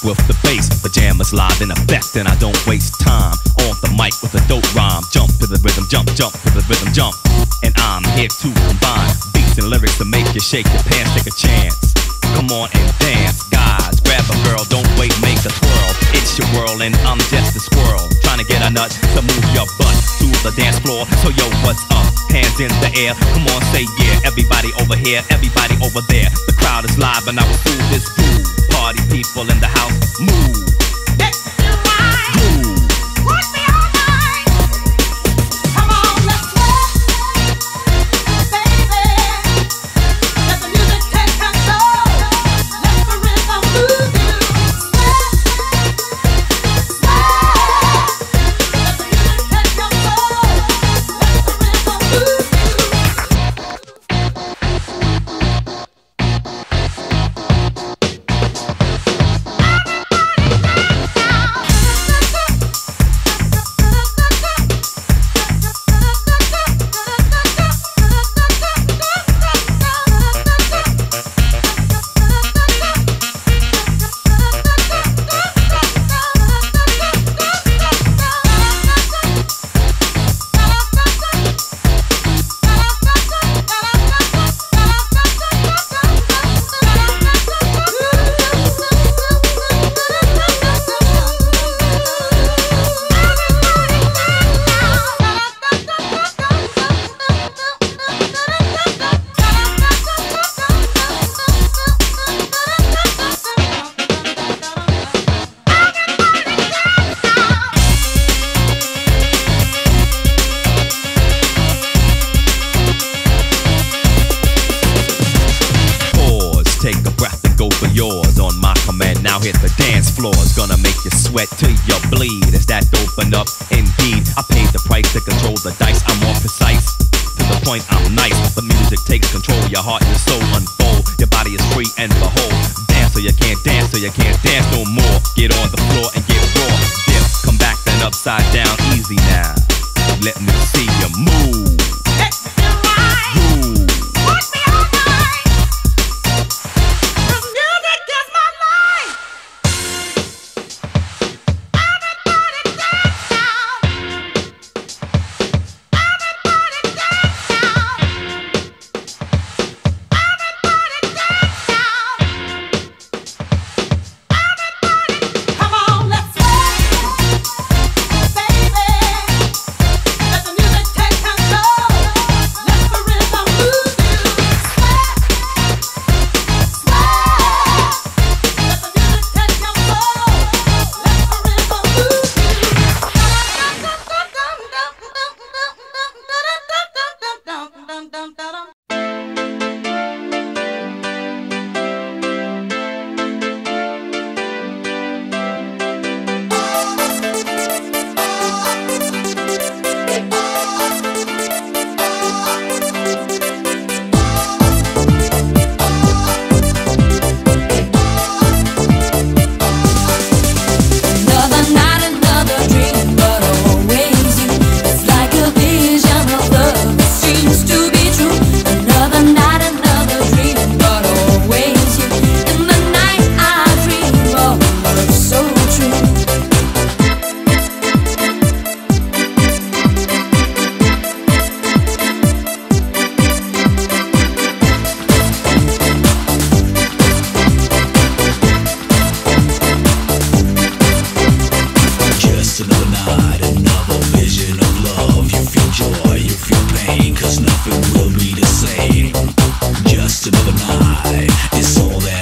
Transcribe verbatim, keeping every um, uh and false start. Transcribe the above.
with the bass. Pajamas live in effect, and I don't waste time on the mic with a dope rhyme. Jump to the rhythm, jump, jump to the rhythm, jump. And I'm here to combine beats and lyrics to make you shake your pants, take a chance. Come on and dance, guys, grab a girl, don't wait, make a twirl. It's your world and I'm just a squirrel, trying to get a nut to move your butt to the dance floor. So yo, what's up? Hands in the air, come on, say yeah. Everybody over here, everybody over there. The crowd is live and I will do this groove. Party people in the house, move. Get you right. Groove. Push me all night. Come on, let's sweat, baby. Let the music take control. Let the rhythm move you. Sweat, sweat. Let the music take control. Let the rhythm move you. Take a breath and go for yours on my command. Now hit the dance floor. It's gonna make you sweat till you bleed. Is that open up? Indeed, I paid the price to control the dice. I'm more precise. To the point, I'm nice. The music takes control. Your heart and your soul unfold. Your body is free and behold. Dance so you can't dance, so you can't dance no more. Get on the floor and get raw. Dip, come back then upside down. Easy now. Let me see you move. Get you right. Groove. Push me all night. This music is my life. Everybody dance now. Everybody dance now. Everybody dance now. Everybody, come on, let's sweat, baby. Let the music take control. Let the rhythm move you. Sweat, sweat. Let the music take control. Let the rhythm move you. Another night, another dream, but always you. It's like a vision of love that seems to be true. Another night, another dream, but always you. In the night I dream of love so true. Just another night, another vision of love. You feel joy, you feel pain, cause nothing will be the same. Just another night, it's all that